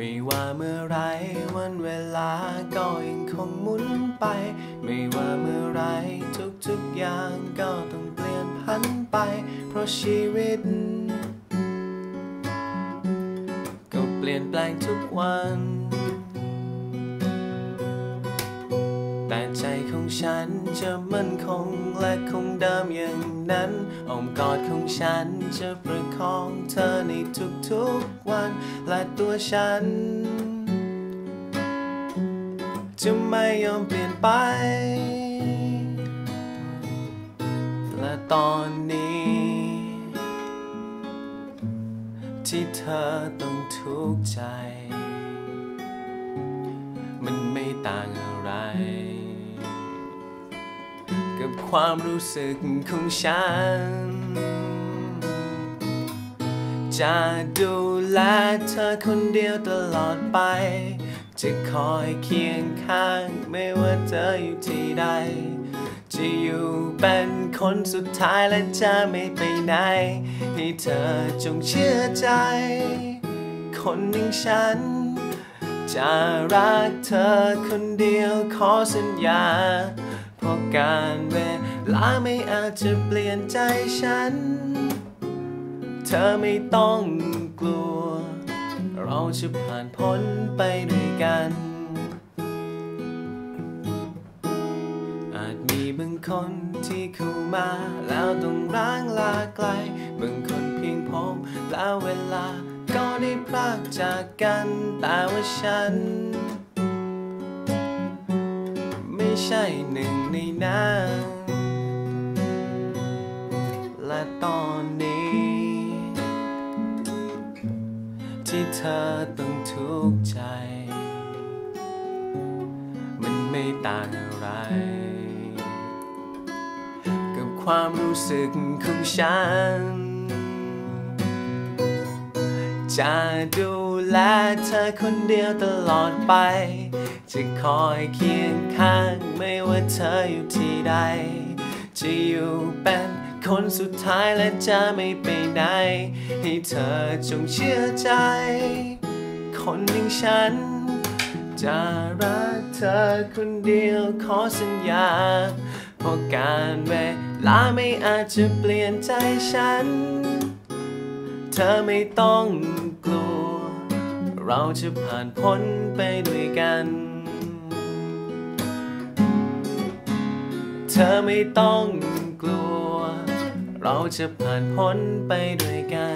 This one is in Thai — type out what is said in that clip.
ไม่ว่าเมื่อไรวันเวลาก็ยังคงหมุนไปไม่ว่าเมื่อไรทุกอย่างก็ต้องเปลี่ยนผันไปเพราะชีวิตก็เปลี่ยนแปลงทุกวันแต่ใจของฉันจะมั่นคงและคงเดิมอย่างนั้นอ้อมกอดของฉันจะประคองเธอในทุกวันและตัวฉันจะไม่ยอมเปลี่ยนไปและตอนนี้ที่เธอต้องทุกข์ใจมันไม่ต่างอะไรกับความรู้สึกของฉันจะดูแลเธอคนเดียวตลอดไปจะคอยเคียงข้างไม่ว่าเธออยู่ที่ใดจะอยู่เป็นคนสุดท้ายและจะไม่ไปไหนให้เธอจงเชื่อใจคนอย่างฉันจะรักเธอคนเดียวขอสัญญาเพราะการเวลาไม่อาจจะเปลี่ยนใจฉันเธอไม่ต้องกลัวเราจะผ่านพ้นไปด้วยกันอาจมีบางคนที่เข้ามาแล้วต้องร้างลาไกลบางคนเพียงพบแล้วเวลาก็ได้พรากจากกันแต่ว่าฉันไม่ใช่หนึ่งในนั้นและตอนนี้ที่เธอต้องทุกข์ใจมันไม่ต่างอะไรกับความรู้สึกของฉันจะดูแลเธอคนเดียวตลอดไปจะคอยเคียงข้างไม่ว่าเธออยู่ที่ใดจะอยู่เป็นคนสุดท้ายและจะไม่ไปไหนให้เธอจงเชื่อใจคนอย่างฉันจะรักเธอคนเดียวขอสัญญาเพราะการเวลาไม่อาจจะเปลี่ยนใจฉันเธอไม่ต้องกลัวเราจะผ่านพ้นไปด้วยกันเธอไม่ต้องกลัวเราจะผ่านพ้นไปด้วยกัน